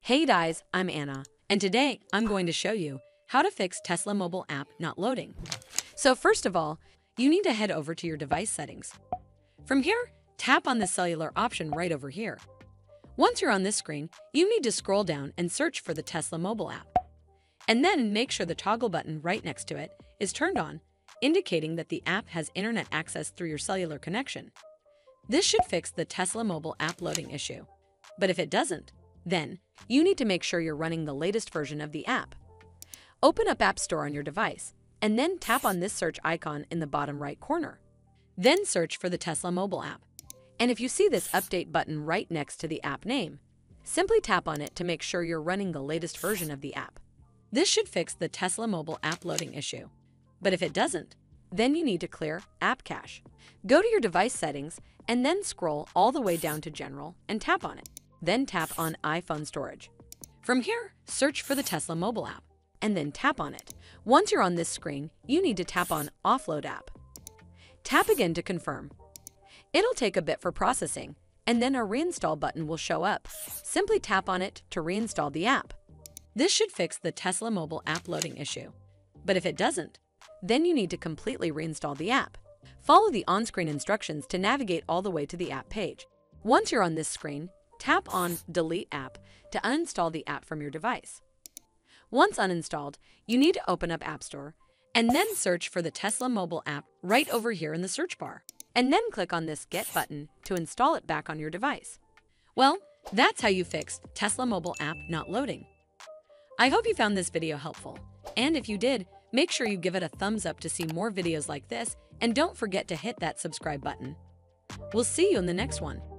Hey guys, I'm Anna, and today I'm going to show you how to fix Tesla mobile app not loading. So first of all, you need to head over to your device settings. From here, tap on the cellular option right over here. Once you're on this screen, you need to scroll down and search for the Tesla mobile app. And then make sure the toggle button right next to it is turned on, indicating that the app has internet access through your cellular connection. This should fix the Tesla mobile app loading issue. But if it doesn't, then you need to make sure you're running the latest version of the app. Open up App Store on your device, and then tap on this search icon in the bottom right corner. Then search for the Tesla mobile app. And if you see this update button right next to the app name, simply tap on it to make sure you're running the latest version of the app. This should fix the Tesla mobile app loading issue. But if it doesn't, then you need to clear App Cache. Go to your device settings and then scroll all the way down to General and tap on it. Then tap on iPhone storage. From here, search for the Tesla mobile app and then tap on it. Once you're on this screen, you need to tap on Offload app. Tap again to confirm. It'll take a bit for processing, and then a reinstall button will show up. Simply tap on it to reinstall the app. This should fix the Tesla mobile app loading issue. But if it doesn't, then you need to completely reinstall the app. Follow the on-screen instructions to navigate all the way to the app page. Once you're on this screen, tap on Delete App to uninstall the app from your device. Once uninstalled, you need to open up App Store and then search for the Tesla mobile app right over here in the search bar. And then click on this Get button to install it back on your device. Well, that's how you fixed Tesla mobile app not loading. I hope you found this video helpful. And if you did, make sure you give it a thumbs up to see more videos like this, and don't forget to hit that subscribe button. We'll see you in the next one.